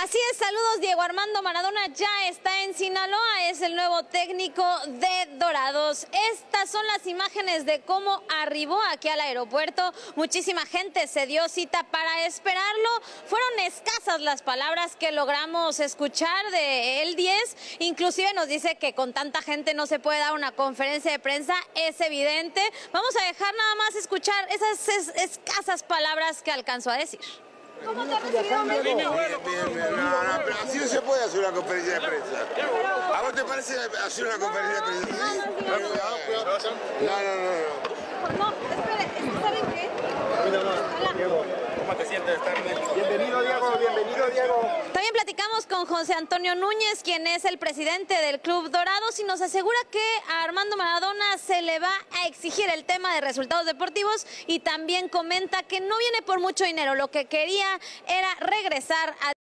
Así es, saludos. Diego Armando Maradona ya está en Sinaloa, es el nuevo técnico de Dorados. Estas son las imágenes de cómo arribó aquí al aeropuerto. Muchísima gente se dio cita para esperarlo. Fueron escasas las palabras que logramos escuchar de el 10. Inclusive nos dice que con tanta gente no se puede dar una conferencia de prensa, es evidente. Vamos a dejar nada más escuchar esas escasas palabras que alcanzó a decir. ¿Cómo te ha recibido México? Bien, pero así no se puede hacer una conferencia de prensa. ¿A vos te parece hacer una conferencia de prensa? No, espere, ¿saben qué? ¿Cómo te sientes de estar en México? Bienvenido, Diego. También platicamos con José Antonio Núñez, quien es el presidente del Club Dorados, y nos asegura que a Armando Maradona se le va a exigir el tema de resultados deportivos, y también comenta que no viene por mucho dinero, lo que quería era regresar a